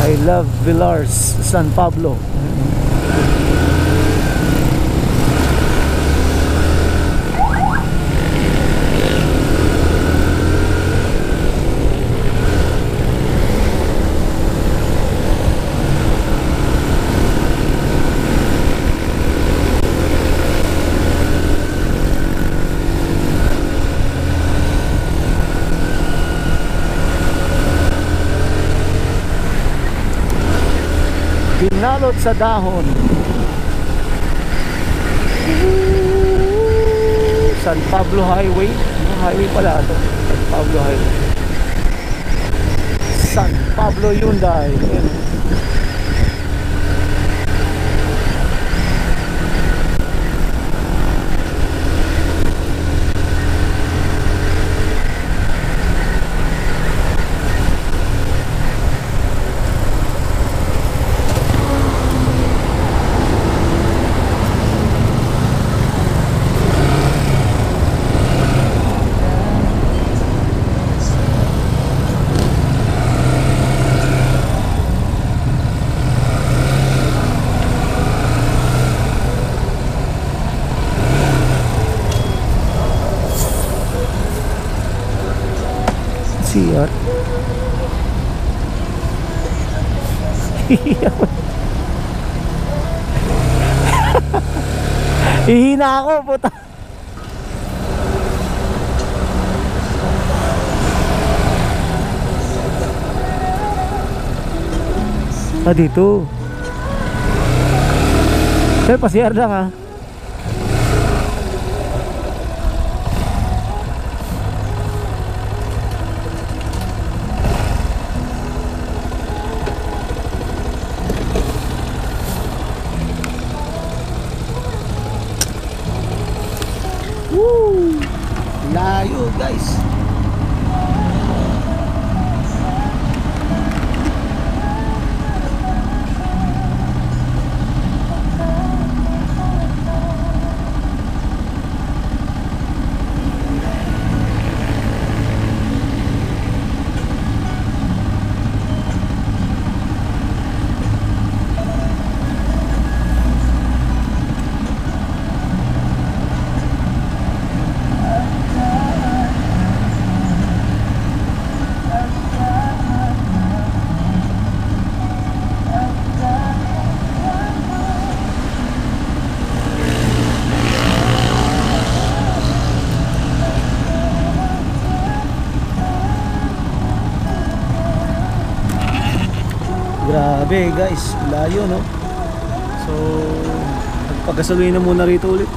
I love Villars, San Pablo. Pinalot sa dahon. San Pablo Highway. Highway pala ito. San Pablo Highway. San Pablo Hyundai. Ayan. CR. Hihina ako, puta. Dito. Sir, pa-CR lang ha. Layo guys. Grabe guys, layo no. So magpagasolina muna rito ulit.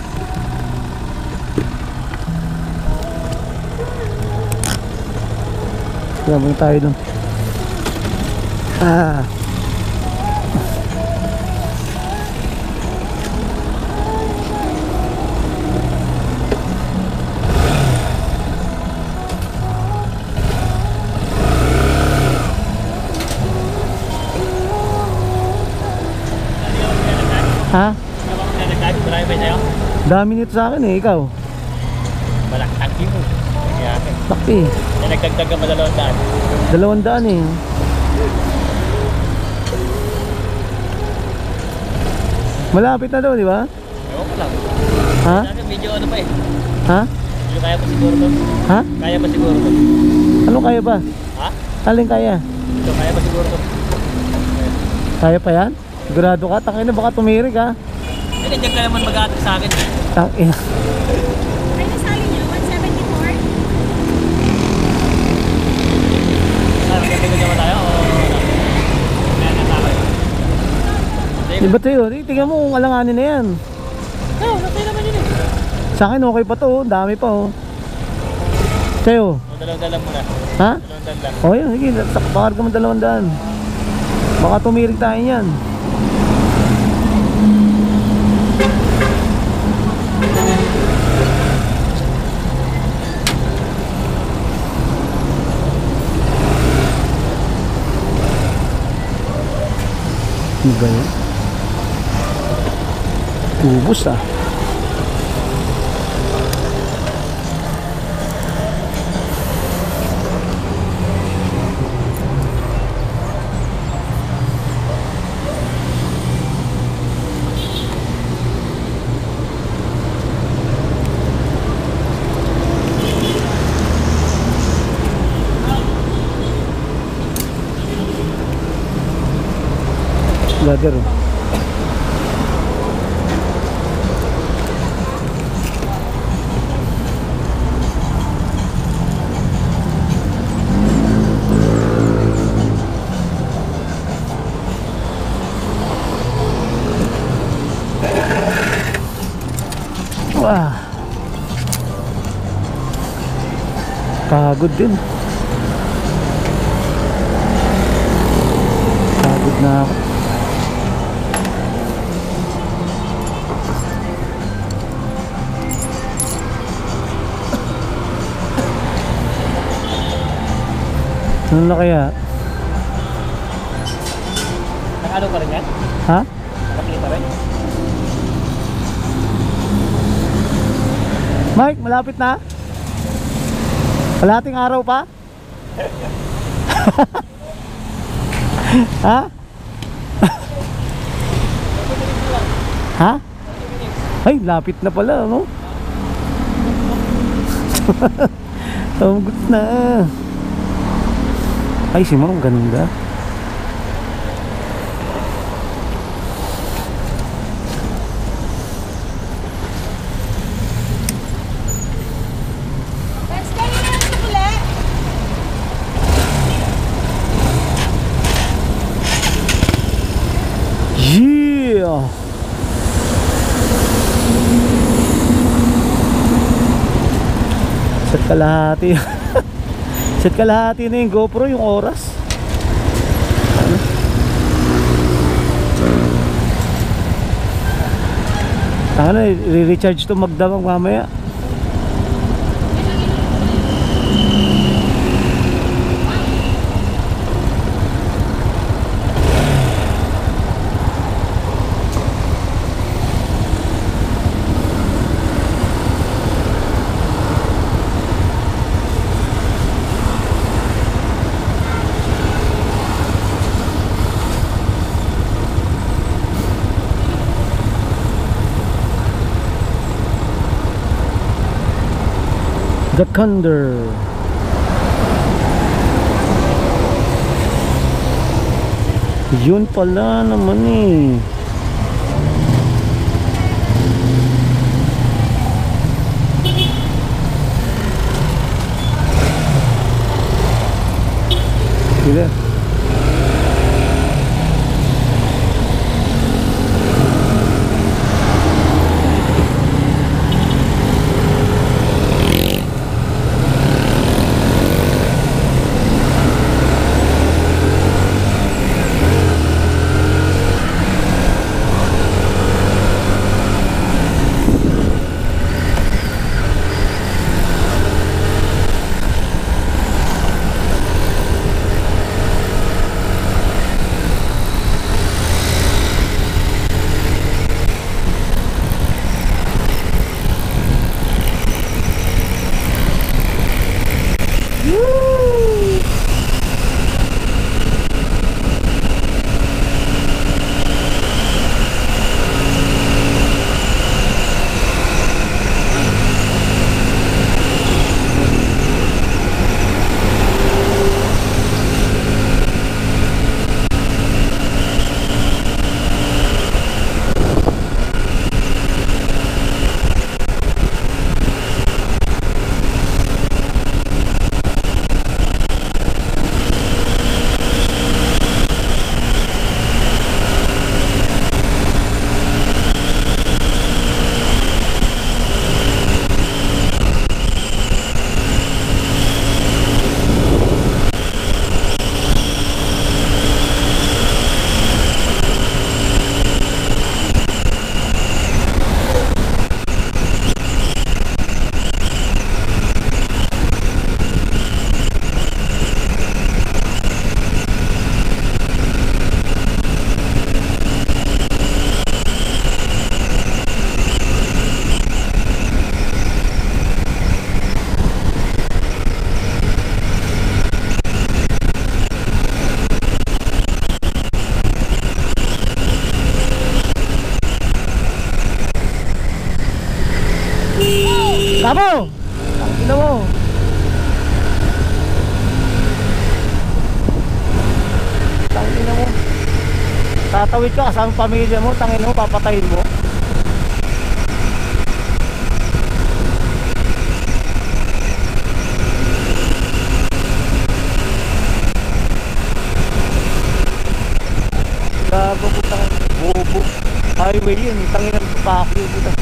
Grabe tayo dun. Ha? Dami nito sa akin eh, ikaw? Malaki mo. Laki. Nagdagdag ka pa 200. 200 eh. Malapit na daw, di ba? Ewan ko lang. Ha? Medyo ano pa eh. Ha? Medyo kaya pa siguro to. Ha? Kaya pa siguro to. Ano kaya ba? Ha? Alin kaya? Ito, kaya pa siguro to. Kaya pa yan? Sigurado ka? Tangin na baka tumirik ha? Eh, nandiyan ka naman mag-aatag sa akin. Tangin. Ay, nasali niyo? 174? Magkakita naman tayo o kaya na sa akin? Di ba tayo? Tingnan mo kung alanganin na yan. Oo, natay naman yun eh. Sa akin okay pa to, dami pa oh. Sa'yo? O, 200 lang muna. Ha? 200 lang. O yun, sige, bakar ka man 200. Baka tumirik tayo yan. Ano ba yan? Ubus ah. Ladder oh. Wah, pagod din. Pagod na ako. Ano na kaya? Nag-ano pa rin yan? Ha? Nakapili pa rin? Mike, malapit na? Kalahating araw pa? Ha? Ha? Ay, lapit na pala, no? Tawag na. Ay, si Marong ganda. Let's go na sa pula. Yeah! Set kalahati. Set kalahati na yung GoPro, yung oras. Ano, i-recharge to magdamag mamaya. Gotkunder. Yun pala naman eh. Gila. Tamo! Tingnan mo! Tingnan mo! Tatawid ka kasama pamilya mo, tangin mo, papatayin mo. Gago puta, bobo. Highway yun, tangin ng pakyo puta.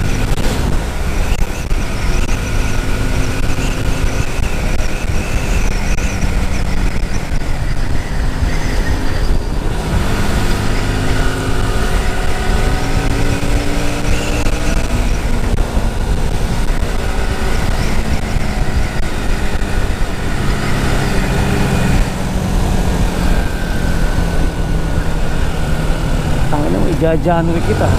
January kita.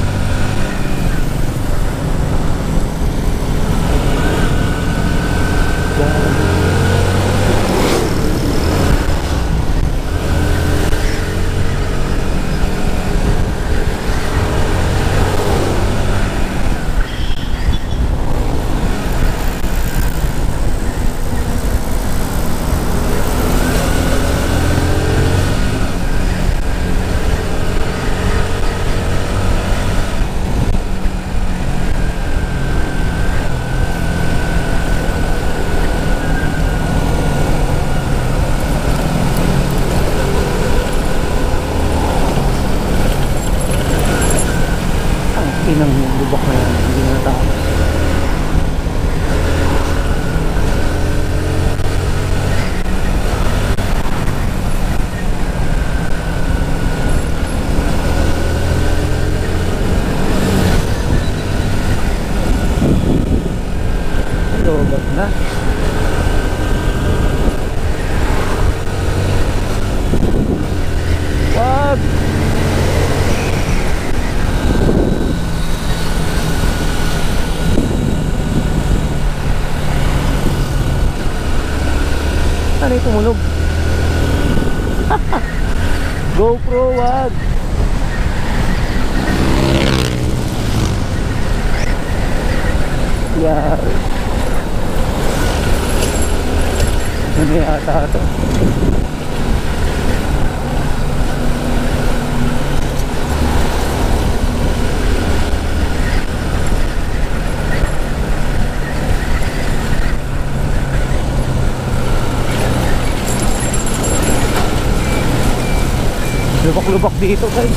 Inang lubak na yan, hindi na natapos. Lubak na. Wag! Ano yung tumunog? GoPro, wag! Yari. Ano yata ito? Lubak-lubak dito guys.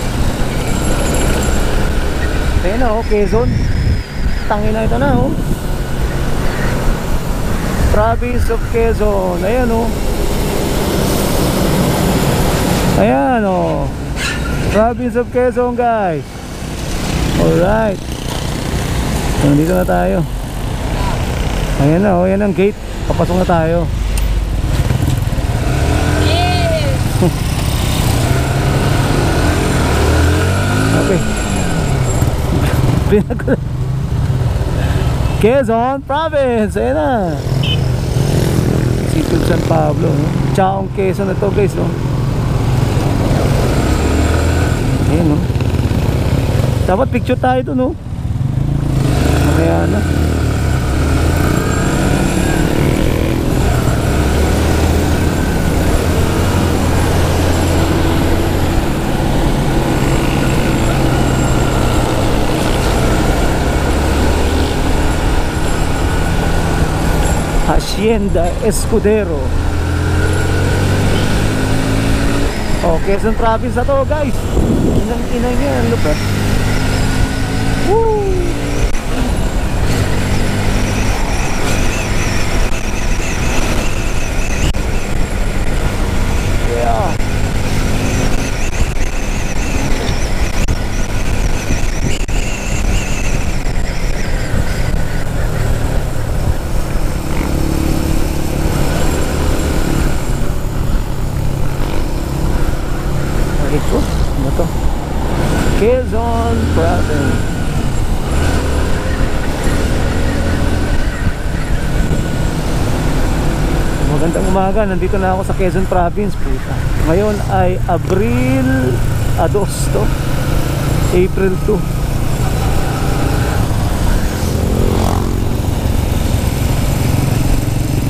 Ayan na oh, Quezon. Tangin na ito na oh. Province of Quezon. Ayan oh. Ayan oh. Province of Quezon guys. Alright. Nandito na tayo. Ayan na oh, ayan ang gate. Papasok na tayo. Okay. Quezon Province. Ayan na. City of San Pablo no? Chaong Quezon na to guys no? Ayan no. Dapat picture tayo to no. Kaya na. Hacienda Escudero. Oh, Quezon Province na to guys. Inang yan, lupet. Woo! Yeah. Ito, ano to? Quezon Province. Magandang umaga, nandito na ako sa Quezon Province puta. Ngayon ay April 2, April 2.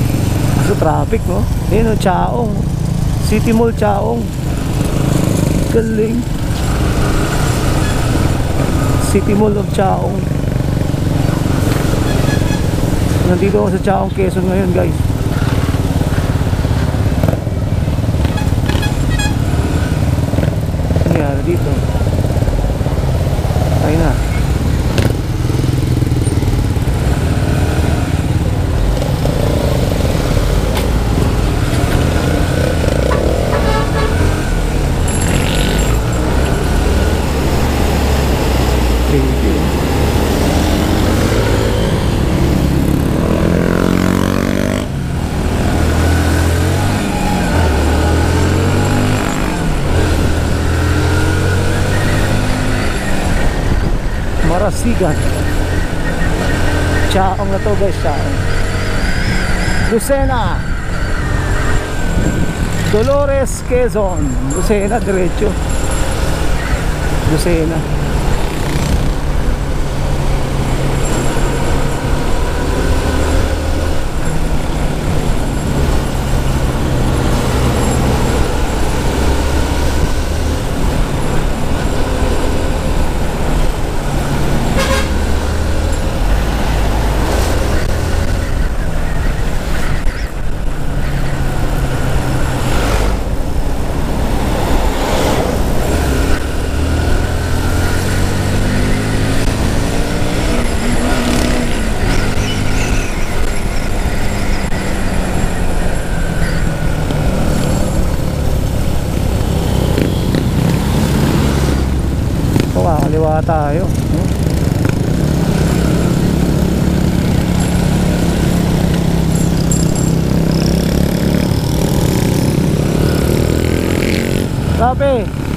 So traffic no? Ayun o, Chaong City Mall, Chaong. Galing. City Mall of Chaong. Nandito ako sa Chaong, Quezon ngayon, guys. Ano nangyari dito? Ayun na. Thank you. Marasigan. Chaong na to, guys, Chaong. Lucena. Dolores, Quezon. Lucena, diretso. Lucena. Kaliwa tayo. Sabi